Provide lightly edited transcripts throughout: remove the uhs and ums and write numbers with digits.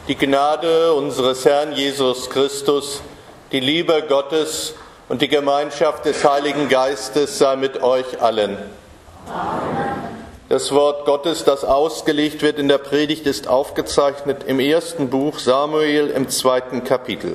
Die Gnade unseres Herrn Jesus Christus, die Liebe Gottes und die Gemeinschaft des Heiligen Geistes sei mit euch allen. Amen. Das Wort Gottes, das ausgelegt wird in der Predigt, ist aufgezeichnet im ersten Buch Samuel im 2. Kapitel.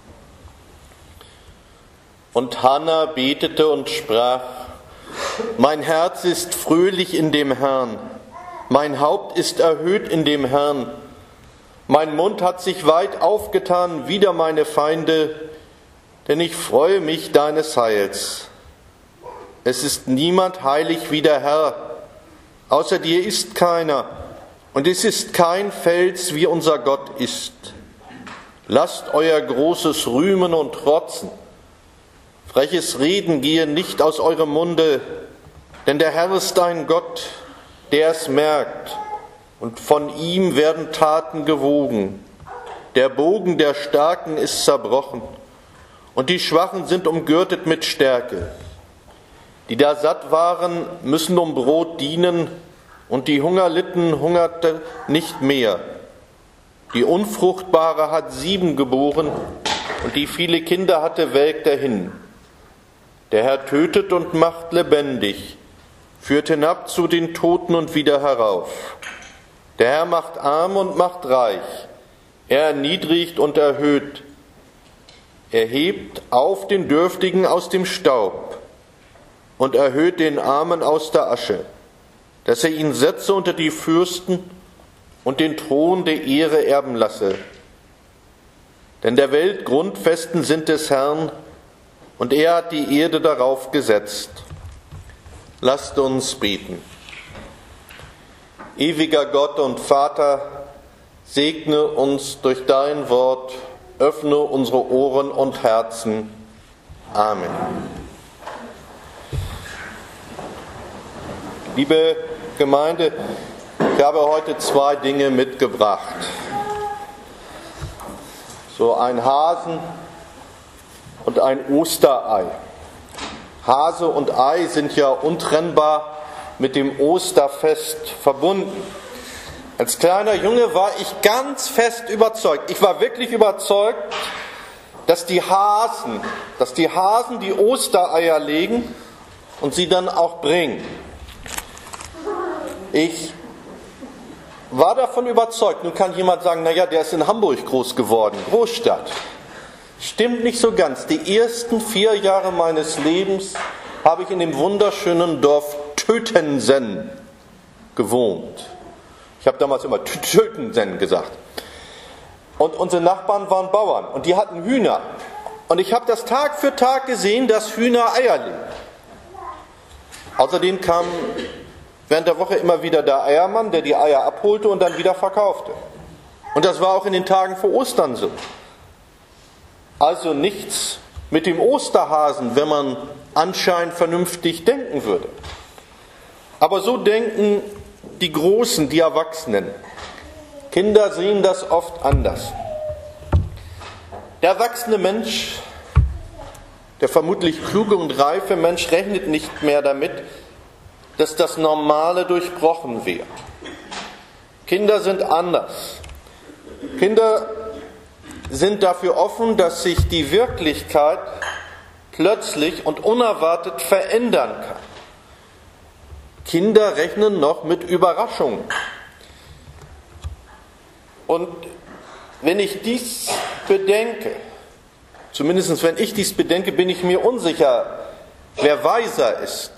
Und Hannah betete und sprach: Mein Herz ist fröhlich in dem Herrn, mein Haupt ist erhöht in dem Herrn. Mein Mund hat sich weit aufgetan wider meine Feinde, denn ich freue mich deines Heils. Es ist niemand heilig wie der Herr, außer dir ist keiner, und es ist kein Fels, wie unser Gott ist. Lasst euer Großes rühmen und trotzen. Freches Reden gehe nicht aus eurem Munde, denn der Herr ist ein Gott, der es merkt, und von ihm werden Taten gewogen. Der Bogen der Starken ist zerbrochen, und die Schwachen sind umgürtet mit Stärke. Die da satt waren, müssen um Brot dienen, und die Hungerlitten hungerte nicht mehr. Die Unfruchtbare hat 7 geboren, und die viele Kinder hatte, welkt dahin. Der Herr tötet und macht lebendig, führt hinab zu den Toten und wieder herauf. Der Herr macht arm und macht reich, er erniedrigt und erhöht. Er hebt auf den Dürftigen aus dem Staub und erhöht den Armen aus der Asche, dass er ihn setze unter die Fürsten und den Thron der Ehre erben lasse. Denn der Welt Grundfesten sind des Herrn, und er hat die Erde darauf gesetzt. Lasst uns beten. Ewiger Gott und Vater, segne uns durch dein Wort, öffne unsere Ohren und Herzen. Amen. Liebe Gemeinde, ich habe heute 2 Dinge mitgebracht. So ein Hasen und ein Osterei. Hase und Ei sind ja untrennbar mit dem Osterfest verbunden. Als kleiner Junge war ich ganz fest überzeugt. Ich war wirklich überzeugt, dass die Hasen die Ostereier legen und sie dann auch bringen. Ich war davon überzeugt. Nun kann jemand sagen, naja, der ist in Hamburg groß geworden, Großstadt. Stimmt nicht so ganz. Die ersten 4 Jahre meines Lebens habe ich in dem wunderschönen Dorf Tötensen gewohnt. Ich habe damals immer Tötensen gesagt. Und unsere Nachbarn waren Bauern und die hatten Hühner. Und ich habe das Tag für Tag gesehen, dass Hühner Eier legen. Außerdem kam während der Woche immer wieder der Eiermann, der die Eier abholte und dann wieder verkaufte. Und das war auch in den Tagen vor Ostern so. Also nichts mit dem Osterhasen, wenn man anscheinend vernünftig denken würde. Aber so denken die Großen, die Erwachsenen. Kinder sehen das oft anders. Der erwachsene Mensch, der vermutlich kluge und reife Mensch, rechnet nicht mehr damit, dass das Normale durchbrochen wird. Kinder sind anders. Kinder sind dafür offen, dass sich die Wirklichkeit plötzlich und unerwartet verändern kann. Kinder rechnen noch mit Überraschungen. Und wenn ich dies bedenke, zumindest wenn ich dies bedenke, bin ich mir unsicher, wer weiser ist.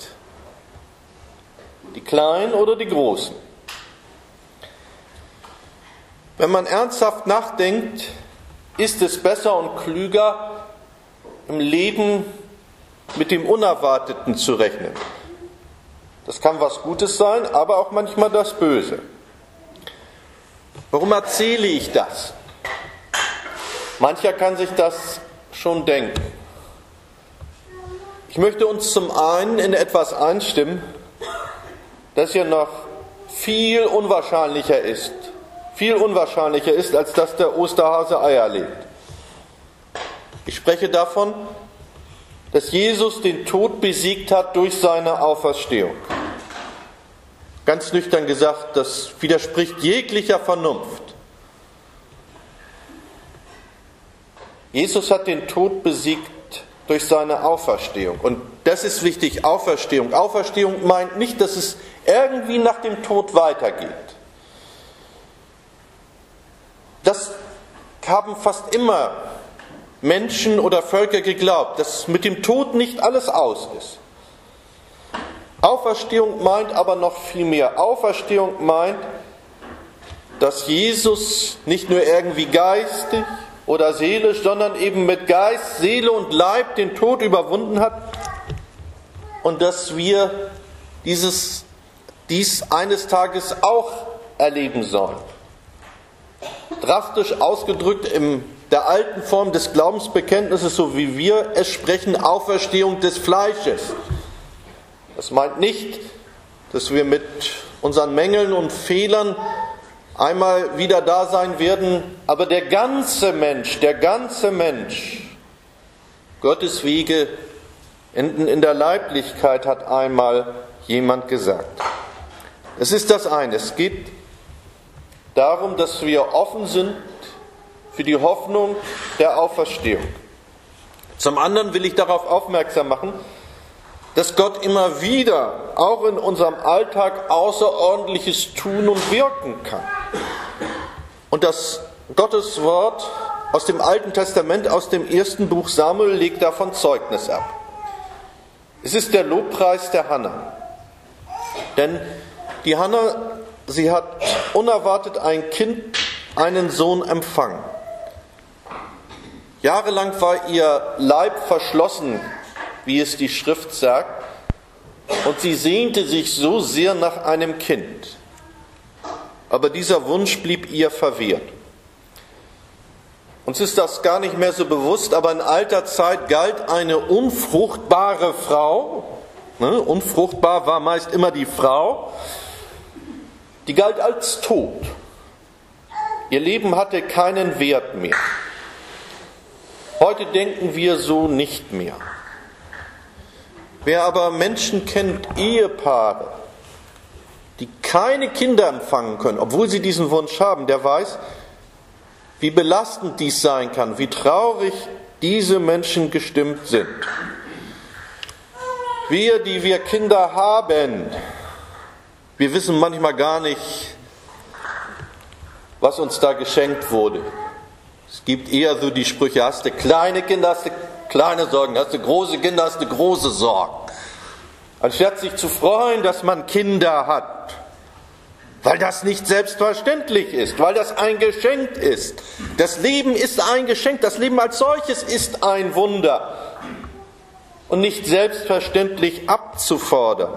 Die Kleinen oder die Großen? Wenn man ernsthaft nachdenkt, ist es besser und klüger, im Leben mit dem Unerwarteten zu rechnen. Das kann was Gutes sein, aber auch manchmal das Böse. Warum erzähle ich das? Mancher kann sich das schon denken. Ich möchte uns zum einen in etwas einstimmen, das ja noch viel unwahrscheinlicher ist, als dass der Osterhase Eier legt. Ich spreche davon, dass Jesus den Tod besiegt hat durch seine Auferstehung. Ganz nüchtern gesagt, das widerspricht jeglicher Vernunft. Jesus hat den Tod besiegt durch seine Auferstehung. Und das ist wichtig, Auferstehung. Auferstehung meint nicht, dass es irgendwie nach dem Tod weitergeht. Das haben fast immer Menschen oder Völker geglaubt, dass mit dem Tod nicht alles aus ist. Auferstehung meint aber noch viel mehr. Auferstehung meint, dass Jesus nicht nur irgendwie geistig oder seelisch, sondern eben mit Geist, Seele und Leib den Tod überwunden hat und dass wir dies eines Tages auch erleben sollen. Drastisch ausgedrückt in der alten Form des Glaubensbekenntnisses, so wie wir es sprechen, Auferstehung des Fleisches. Das meint nicht, dass wir mit unseren Mängeln und Fehlern einmal wieder da sein werden, aber der ganze Mensch, Gottes Wege enden in der Leiblichkeit, hat einmal jemand gesagt. Es ist das eine, es geht darum, dass wir offen sind für die Hoffnung der Auferstehung. Zum anderen will ich darauf aufmerksam machen, dass Gott immer wieder, auch in unserem Alltag, Außerordentliches tun und wirken kann. Und das Gottes Wort aus dem Alten Testament, aus dem ersten Buch Samuel, legt davon Zeugnis ab. Es ist der Lobpreis der Hannah. Denn die Hannah, sie hat unerwartet ein Kind, einen Sohn empfangen. Jahrelang war ihr Leib verschlossen, wie es die Schrift sagt, und sie sehnte sich so sehr nach einem Kind. Aber dieser Wunsch blieb ihr verwehrt. Uns ist das gar nicht mehr so bewusst, aber in alter Zeit galt eine unfruchtbare Frau, unfruchtbar war meist immer die Frau, die galt als tot. Ihr Leben hatte keinen Wert mehr. Heute denken wir so nicht mehr. Wer aber Menschen kennt, Ehepaare, die keine Kinder empfangen können, obwohl sie diesen Wunsch haben, der weiß, wie belastend dies sein kann, wie traurig diese Menschen gestimmt sind. Wir, die wir Kinder haben, wir wissen manchmal gar nicht, was uns da geschenkt wurde. Es gibt eher so die Sprüche, hast du kleine Kinder, hast du kleine Sorgen, hast du große Kinder, hast du große Sorgen. Anstatt sich zu freuen, dass man Kinder hat, weil das nicht selbstverständlich ist, weil das ein Geschenk ist. Das Leben ist ein Geschenk, das Leben als solches ist ein Wunder und nicht selbstverständlich abzufordern.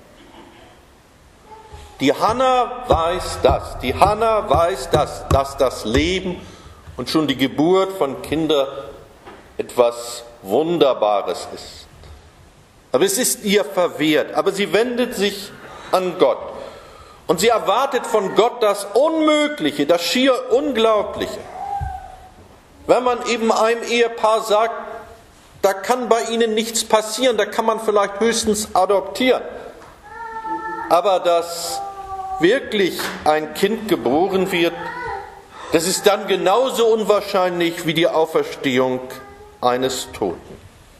Die Hannah weiß das, dass das Leben und schon die Geburt von Kindern etwas Wunderbares ist. Aber es ist ihr verwehrt, aber sie wendet sich an Gott. Und sie erwartet von Gott das Unmögliche, das schier Unglaubliche. Wenn man eben einem Ehepaar sagt, da kann bei ihnen nichts passieren, da kann man vielleicht höchstens adoptieren. Aber dass wirklich ein Kind geboren wird, das ist dann genauso unwahrscheinlich wie die Auferstehung eines Toten.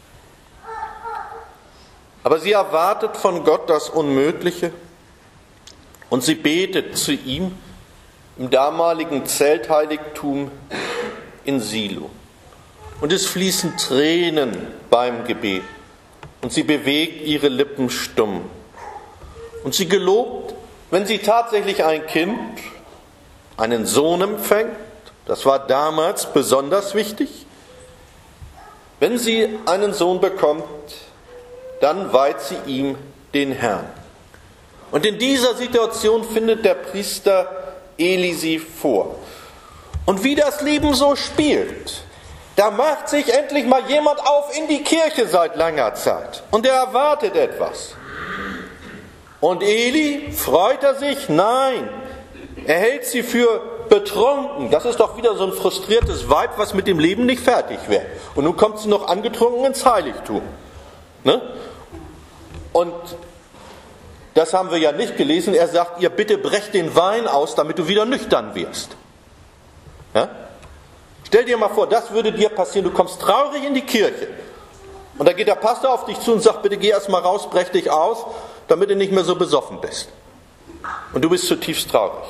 Aber sie erwartet von Gott das Unmögliche und sie betet zu ihm im damaligen Zeltheiligtum in Silo. Und es fließen Tränen beim Gebet und sie bewegt ihre Lippen stumm. Und sie gelobt, wenn sie tatsächlich ein Kind, einen Sohn empfängt, das war damals besonders wichtig, wenn sie einen Sohn bekommt, dann weiht sie ihm den Herrn. Und in dieser Situation findet der Priester Eli sie vor. Und wie das Leben so spielt, da macht sich endlich mal jemand auf in die Kirche seit langer Zeit. Und er erwartet etwas. Und Eli, freut er sich? Nein. Er hält sie für betrunken. Das ist doch wieder so ein frustriertes Weib, was mit dem Leben nicht fertig wird. Und nun kommt sie noch angetrunken ins Heiligtum. Ne? Und das haben wir ja nicht gelesen. Er sagt ihr, bitte brech den Wein aus, damit du wieder nüchtern wirst. Ja? Stell dir mal vor, das würde dir passieren. Du kommst traurig in die Kirche. Und da geht der Pastor auf dich zu und sagt, bitte geh erst mal raus, brech dich aus, damit du nicht mehr so besoffen bist. Und du bist zutiefst traurig.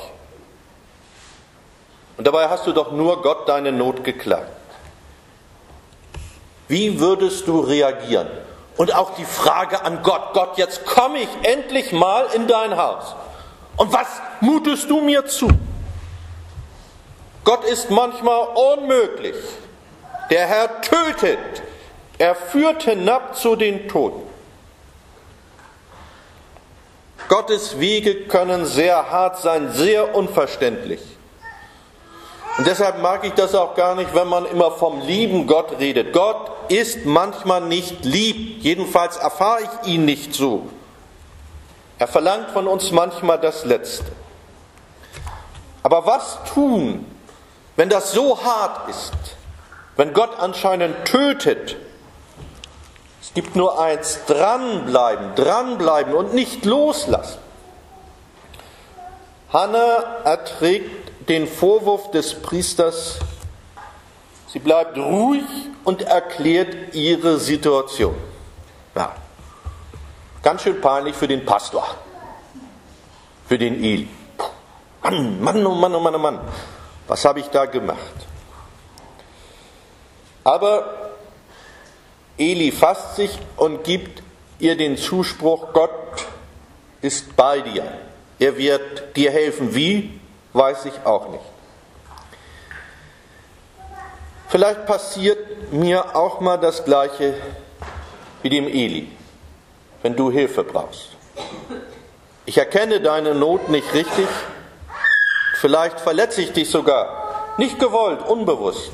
Und dabei hast du doch nur Gott deine Not geklagt. Wie würdest du reagieren? Und auch die Frage an Gott, Gott, jetzt komme ich endlich mal in dein Haus. Und was mutest du mir zu? Gott ist manchmal unmöglich. Der Herr tötet. Er führt hinab zu den Toten. Gottes Wege können sehr hart sein, sehr unverständlich. Und deshalb mag ich das auch gar nicht, wenn man immer vom lieben Gott redet. Gott ist manchmal nicht lieb. Jedenfalls erfahre ich ihn nicht so. Er verlangt von uns manchmal das Letzte. Aber was tun, wenn das so hart ist? Wenn Gott anscheinend tötet? Es gibt nur eins, dranbleiben und nicht loslassen. Hannah erträgt den Vorwurf des Priesters. Sie bleibt ruhig und erklärt ihre Situation. Ja, ganz schön peinlich für den Pastor, für den Eli. Mann, oh Mann, oh Mann, oh Mann. Was habe ich da gemacht? Aber Eli fasst sich und gibt ihr den Zuspruch, Gott ist bei dir. Er wird dir helfen. Wie? Weiß ich auch nicht. Vielleicht passiert mir auch mal das Gleiche wie dem Eli, wenn du Hilfe brauchst. Ich erkenne deine Not nicht richtig. Vielleicht verletze ich dich sogar. Nicht gewollt, unbewusst.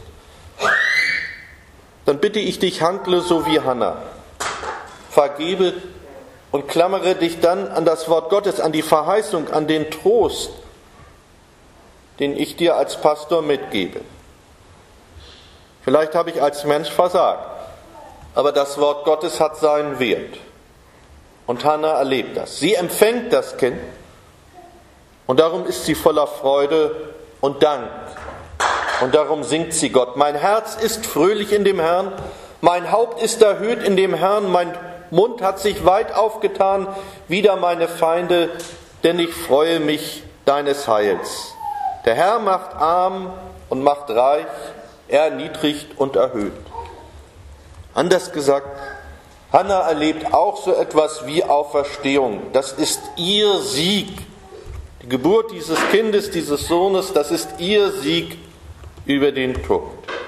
Dann bitte ich dich, handle so wie Hannah. Vergebe und klammere dich dann an das Wort Gottes, an die Verheißung, an den Trost, den ich dir als Pastor mitgebe. Vielleicht habe ich als Mensch versagt, aber das Wort Gottes hat seinen Wert. Und Hannah erlebt das. Sie empfängt das Kind und darum ist sie voller Freude und Dank. Und darum singt sie Gott. Mein Herz ist fröhlich in dem Herrn, mein Haupt ist erhöht in dem Herrn, mein Mund hat sich weit aufgetan, wider meine Feinde, denn ich freue mich deines Heils. Der Herr macht arm und macht reich, er erniedrigt und erhöht. Anders gesagt, Hannah erlebt auch so etwas wie Auferstehung. Das ist ihr Sieg. Die Geburt dieses Kindes, dieses Sohnes, das ist ihr Sieg über den Tod.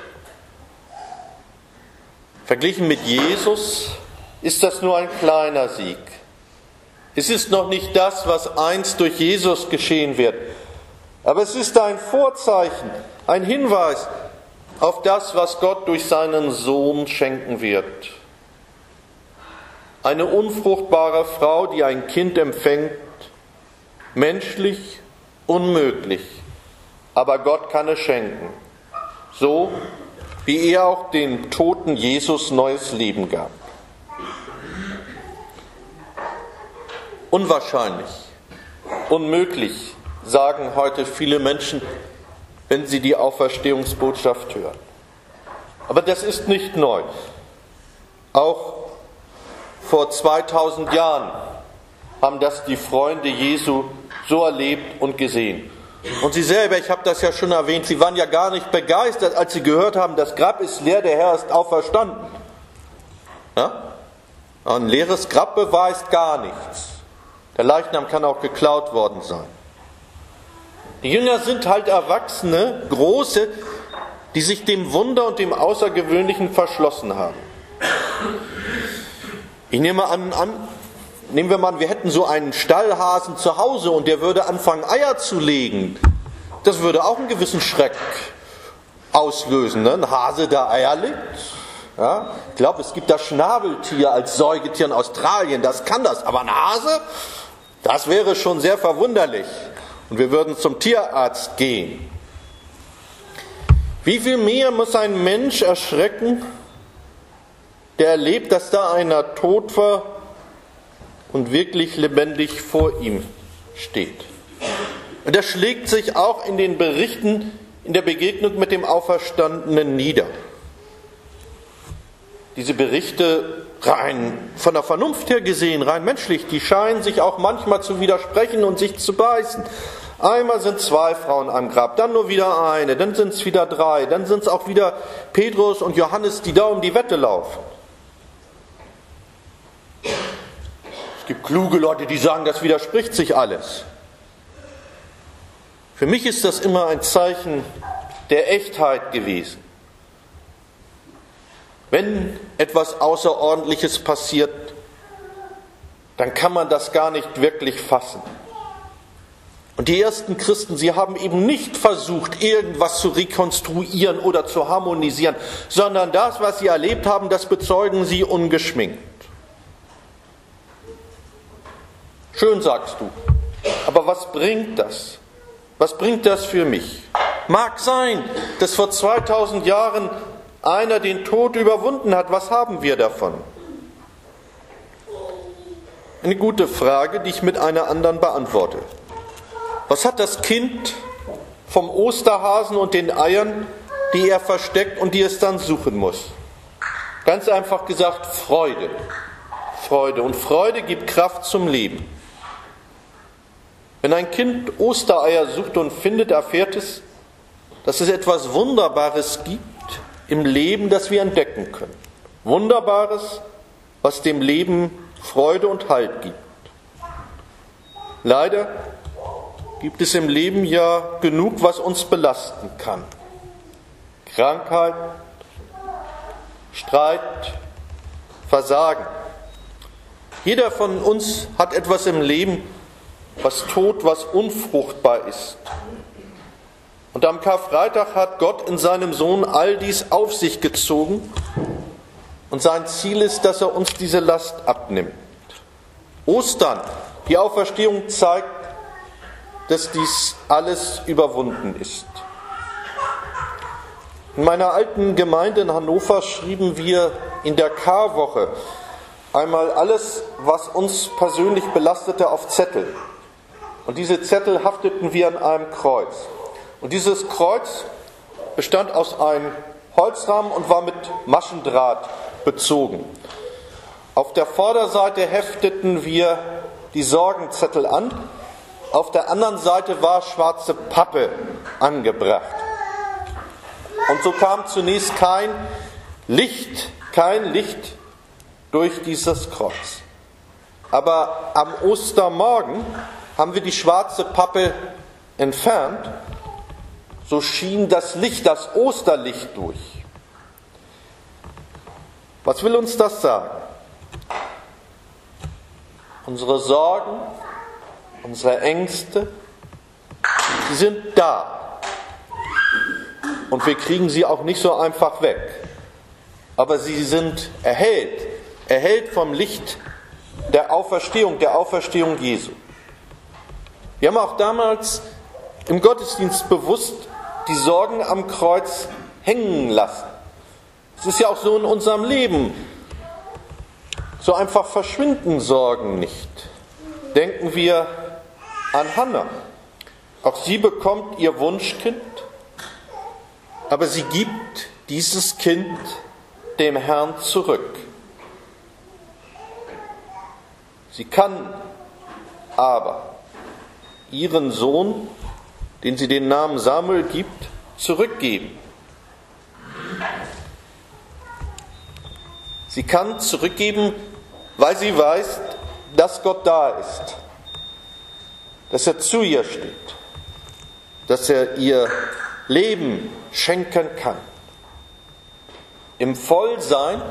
Verglichen mit Jesus ist das nur ein kleiner Sieg. Es ist noch nicht das, was einst durch Jesus geschehen wird. Aber es ist ein Vorzeichen, ein Hinweis auf das, was Gott durch seinen Sohn schenken wird. Eine unfruchtbare Frau, die ein Kind empfängt, menschlich unmöglich, aber Gott kann es schenken. So wie er auch dem toten Jesus neues Leben gab. Unwahrscheinlich, unmöglich, sagen heute viele Menschen, wenn sie die Auferstehungsbotschaft hören. Aber das ist nicht neu. Auch vor 2000 Jahren haben das die Freunde Jesu so erlebt und gesehen. Und sie selber, ich habe das ja schon erwähnt, sie waren ja gar nicht begeistert, als sie gehört haben, das Grab ist leer, der Herr ist auferstanden. Ja? Ein leeres Grab beweist gar nichts. Der Leichnam kann auch geklaut worden sein. Die Jünger sind halt Erwachsene, Große, die sich dem Wunder und dem Außergewöhnlichen verschlossen haben. Ich nehme an, nehmen wir mal an, wir hätten so einen Stallhasen zu Hause und der würde anfangen, Eier zu legen. Das würde auch einen gewissen Schreck auslösen, ne? Ein Hase, der Eier legt. Ja? Ich glaube, es gibt das Schnabeltier als Säugetier in Australien, das kann das. Aber ein Hase, das wäre schon sehr verwunderlich. Und wir würden zum Tierarzt gehen. Wie viel mehr muss ein Mensch erschrecken, der erlebt, dass da einer tot war und wirklich lebendig vor ihm steht. Und das schlägt sich auch in den Berichten in der Begegnung mit dem Auferstandenen nieder. Diese Berichte, rein von der Vernunft her gesehen, rein menschlich, die scheinen sich auch manchmal zu widersprechen und sich zu beißen. Einmal sind 2 Frauen am Grab, dann nur wieder eine, dann sind es wieder 3, dann sind es auch wieder Petrus und Johannes, die da um die Wette laufen. Es gibt kluge Leute, die sagen, das widerspricht sich alles. Für mich ist das immer ein Zeichen der Echtheit gewesen. Wenn etwas Außerordentliches passiert, dann kann man das gar nicht wirklich fassen. Und die ersten Christen, sie haben eben nicht versucht, irgendwas zu rekonstruieren oder zu harmonisieren, sondern das, was sie erlebt haben, das bezeugen sie ungeschminkt. Schön, sagst du, aber was bringt das? Was bringt das für mich? Mag sein, dass vor 2000 Jahren einer den Tod überwunden hat. Was haben wir davon? Eine gute Frage, die ich mit einer anderen beantworte. Was hat das Kind vom Osterhasen und den Eiern, die er versteckt und die es dann suchen muss? Ganz einfach gesagt, Freude. Freude. Und Freude gibt Kraft zum Leben. Wenn ein Kind Ostereier sucht und findet, erfährt es, dass es etwas Wunderbares gibt im Leben, das wir entdecken können. Wunderbares, was dem Leben Freude und Halt gibt. Leider gibt es im Leben ja genug, was uns belasten kann. Krankheit, Streit, Versagen. Jeder von uns hat etwas im Leben, was tot, was unfruchtbar ist. Und am Karfreitag hat Gott in seinem Sohn all dies auf sich gezogen und sein Ziel ist, dass er uns diese Last abnimmt. Ostern, die Auferstehung zeigt, dass dies alles überwunden ist. In meiner alten Gemeinde in Hannover schrieben wir in der Karwoche einmal alles, was uns persönlich belastete, auf Zettel. Und diese Zettel hafteten wir an einem Kreuz. Und dieses Kreuz bestand aus einem Holzrahmen und war mit Maschendraht bezogen. Auf der Vorderseite hefteten wir die Sorgenzettel an, auf der anderen Seite war schwarze Pappe angebracht. Und so kam zunächst kein Licht durch dieses Kreuz. Aber am Ostermorgen haben wir die schwarze Pappe entfernt, so schien das Licht, das Osterlicht durch. Was will uns das sagen? Unsere Sorgen, unsere Ängste, sie sind da. Und wir kriegen sie auch nicht so einfach weg. Aber sie sind erhellt vom Licht der Auferstehung Jesu. Wir haben auch damals im Gottesdienst bewusst die Sorgen am Kreuz hängen lassen. Es ist ja auch so in unserem Leben. So einfach verschwinden Sorgen nicht. Denken wir an Hannah. Auch sie bekommt ihr Wunschkind, aber sie gibt dieses Kind dem Herrn zurück. Sie kann aber ihren Sohn, den sie den Namen Samuel gibt, zurückgeben. Sie kann zurückgeben, weil sie weiß, dass Gott da ist, dass er zu ihr steht, dass er ihr Leben schenken kann. Im Vollsinn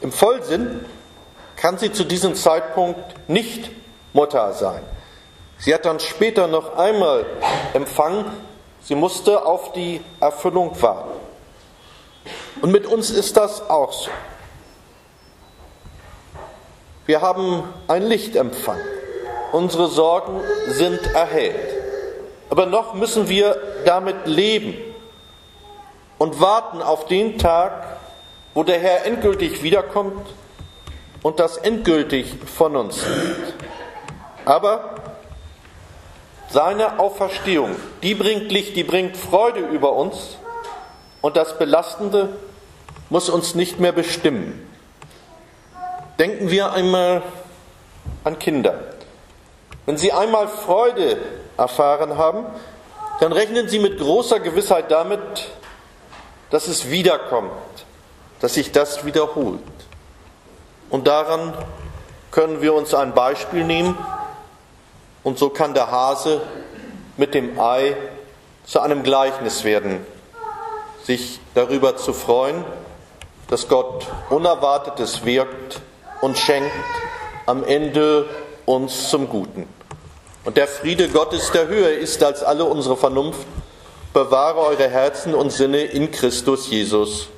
kann sie zu diesem Zeitpunkt nicht Mutter sein. Sie hat dann später noch einmal empfangen, sie musste auf die Erfüllung warten. Und mit uns ist das auch so. Wir haben ein Licht empfangen. Unsere Sorgen sind erhellt. Aber noch müssen wir damit leben und warten auf den Tag, wo der Herr endgültig wiederkommt und das endgültig von uns nimmt. Aber seine Auferstehung, die bringt Licht, die bringt Freude über uns und das Belastende muss uns nicht mehr bestimmen. Denken wir einmal an Kinder. Wenn sie einmal Freude erfahren haben, dann rechnen sie mit großer Gewissheit damit, dass es wiederkommt, dass sich das wiederholt. Und daran können wir uns ein Beispiel nehmen. Und so kann der Hase mit dem Ei zu einem Gleichnis werden, sich darüber zu freuen, dass Gott Unerwartetes wirkt und schenkt am Ende uns zum Guten. Und der Friede Gottes, der höher ist als alle unsere Vernunft, bewahre eure Herzen und Sinne in Christus Jesus.